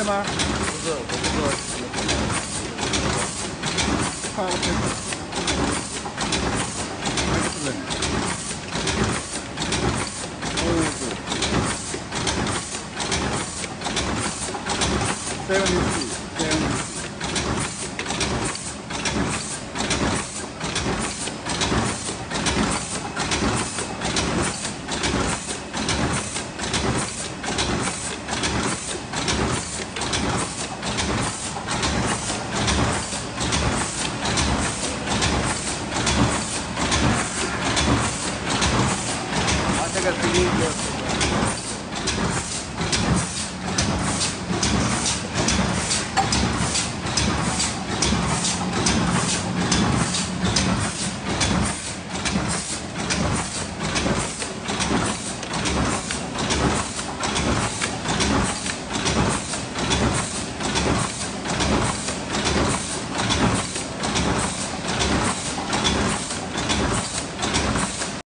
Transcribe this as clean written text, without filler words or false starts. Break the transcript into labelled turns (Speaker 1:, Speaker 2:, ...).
Speaker 1: 干嘛？
Speaker 2: 我不做。
Speaker 1: 看这个，是的。72, 72.
Speaker 2: I think it's the